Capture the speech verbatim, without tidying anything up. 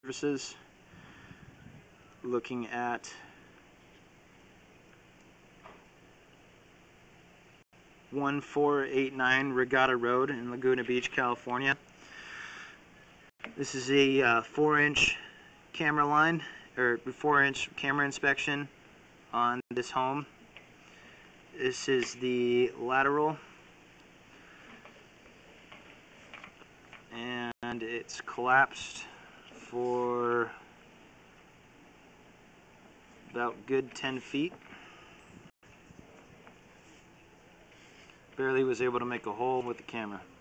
Services, looking at one four eight nine Regatta Road in Laguna Beach, California. This is a uh, four inch camera line, or four inch camera inspection on this home. This is the lateral, and it's collapsed for about good ten feet. Barely was able to make a hole with the camera.